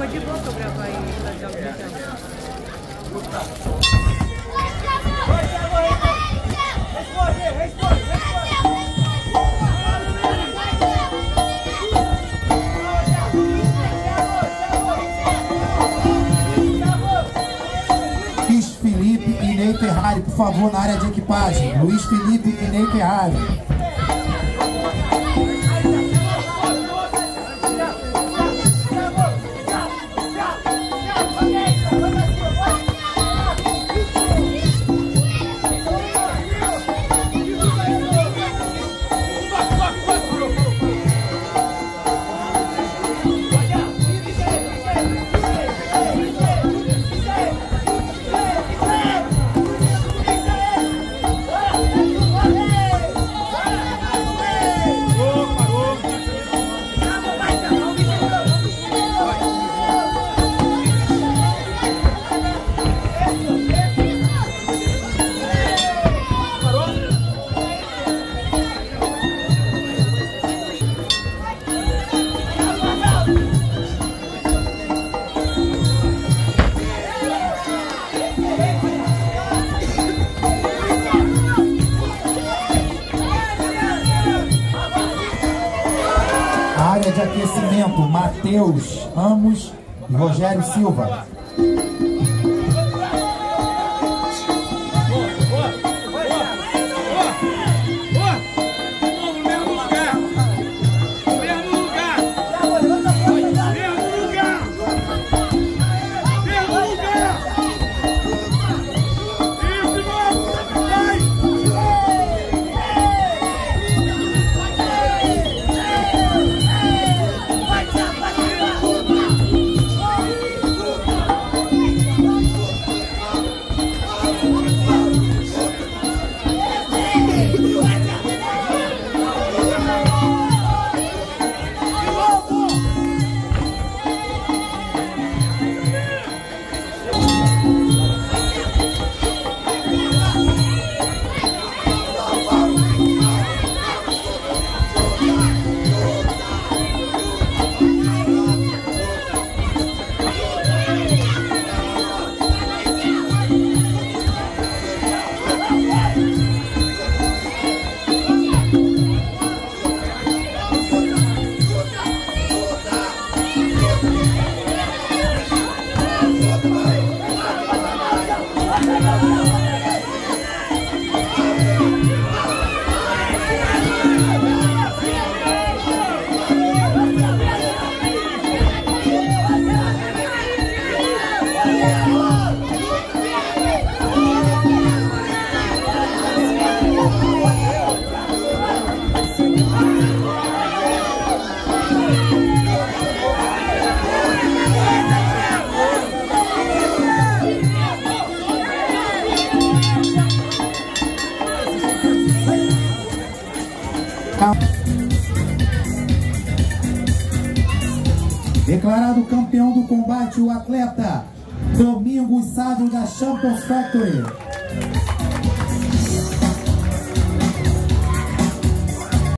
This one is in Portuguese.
Pode fotografar aí na televisão. Luiz Felipe e Ney Ferrari, por favor, na área de equipagem. Luiz Felipe e Ney Ferrari. Área de aquecimento, Matheus Ramos e Rogério Silva. Declarado campeão do combate, o atleta Domingos Sávio da Champions Factory.